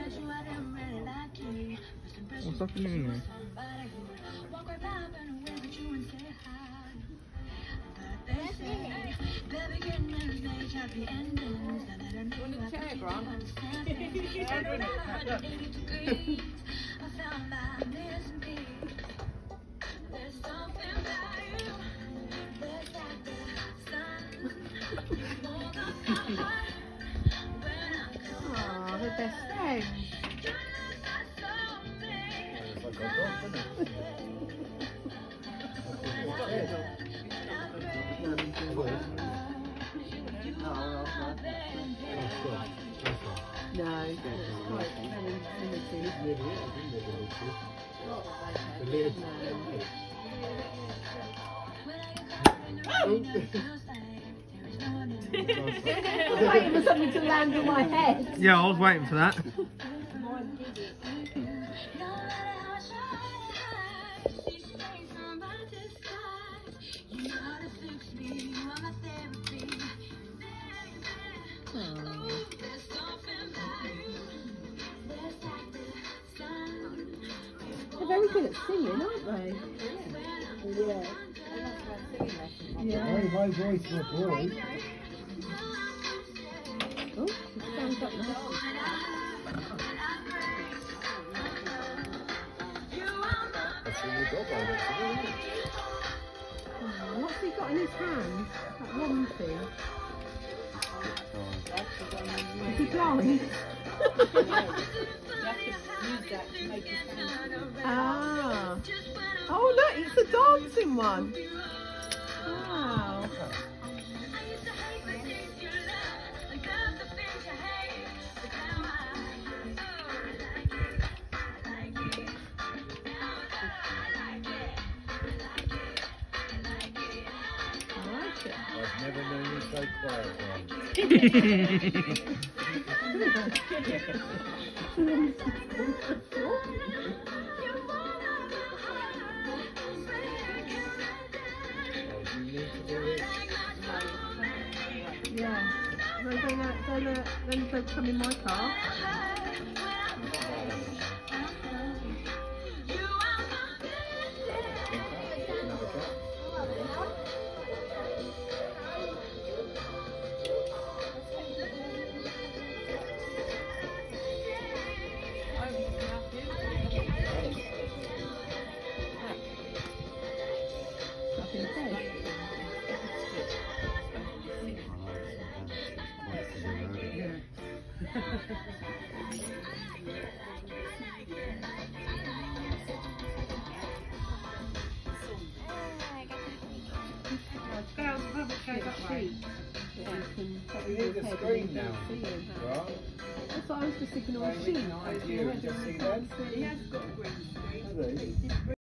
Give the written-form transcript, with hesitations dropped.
What's happening there? Oh, the best friends. No, it's quite very I'm waiting for something to land on my head. Yeah, I was waiting for that. They're very good at singing, aren't they? Yeah. Yeah. My voice for a boy. Oh, it sounds up now. Oh, what's he got in his hand? That one thing. Is he blind? Ah. Oh look, it's a dancing one. Wow. I've never known you so quiet, Yeah. Then come in my car. You need a screen now, right? That's what I was just thinking of a sheet. You just see that?